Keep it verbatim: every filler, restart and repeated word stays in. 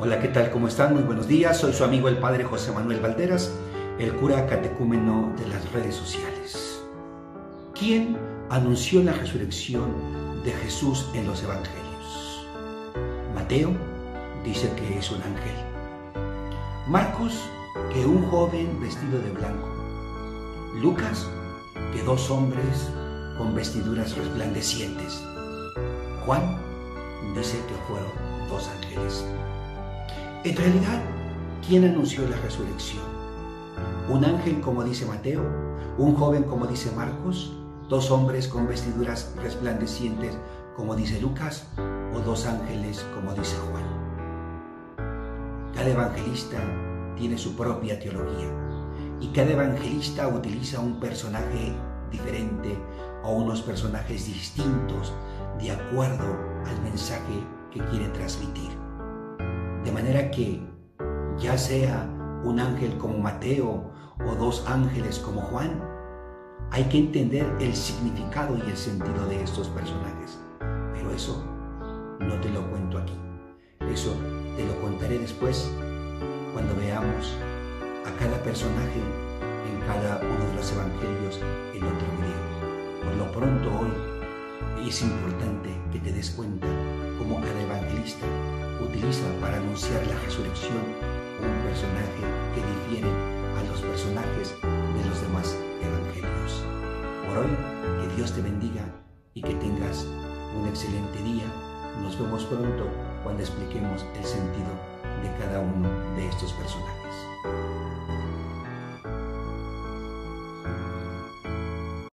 Hola, ¿qué tal? ¿Cómo están? Muy buenos días. Soy su amigo el Padre José Manuel Valderas, el cura catecúmeno de las redes sociales. ¿Quién anunció la resurrección de Jesús en los evangelios? Mateo dice que es un ángel. Marcos, que un joven vestido de blanco. Lucas, que dos hombres con vestiduras resplandecientes. Juan dice que fueron dos ángeles. En realidad, ¿quién anunció la resurrección? ¿Un ángel, como dice Mateo? ¿Un joven, como dice Marcos? ¿Dos hombres con vestiduras resplandecientes, como dice Lucas? ¿O dos ángeles, como dice Juan? Cada evangelista tiene su propia teología y cada evangelista utiliza un personaje diferente o unos personajes distintos de acuerdo al mensaje que quiere transmitir. De manera que, ya sea un ángel como Mateo o dos ángeles como Juan, hay que entender el significado y el sentido de estos personajes. Pero eso no te lo cuento aquí. Eso te lo contaré después, cuando veamos a cada personaje en cada uno de los evangelios en otro video. Por lo pronto hoy es importante que te des cuenta cómo cada evangelista utiliza para anunciar la resurrección un personaje que difiere a los personajes de los demás evangelios. Por hoy, que Dios te bendiga y que tengas un excelente día. Nos vemos pronto cuando expliquemos el sentido de cada uno de estos personajes.